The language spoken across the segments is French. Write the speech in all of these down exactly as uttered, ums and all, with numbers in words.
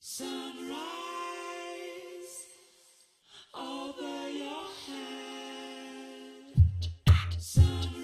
Sunrise over your head. Sunrise.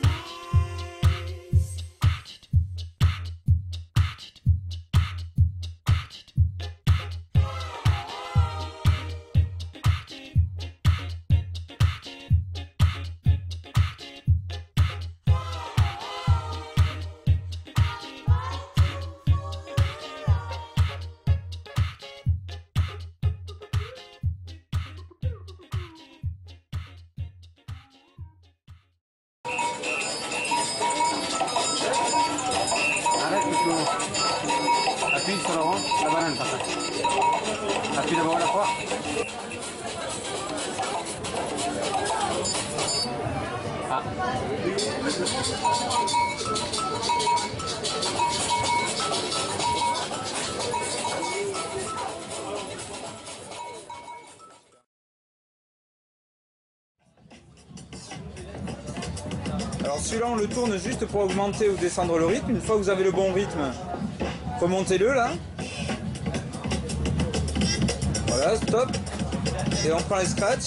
Arrête plutôt. Appuie sur le rang, la banane par contre. Appuie d'abord la fois. Ah. Alors celui-là on le tourne juste pour augmenter ou descendre le rythme. Une fois que vous avez le bon rythme, remontez-le là. Voilà, stop. Et on prend les scratchs.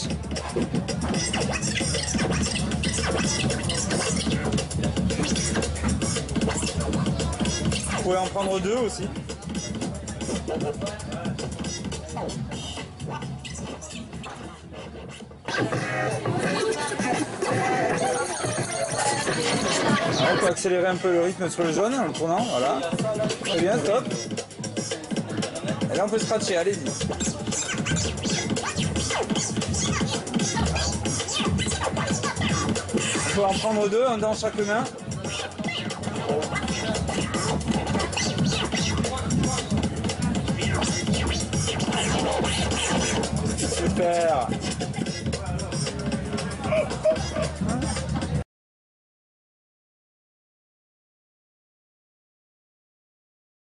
Vous pouvez en prendre deux aussi. Alors on peut accélérer un peu le rythme sur le jaune en le tournant, voilà. Très bien, top. Et là on peut scratcher, allez-y. On peut en prendre deux, un dans chaque main. Super.